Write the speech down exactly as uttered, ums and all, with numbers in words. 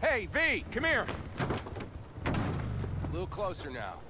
Hey, V, come here. A little closer now.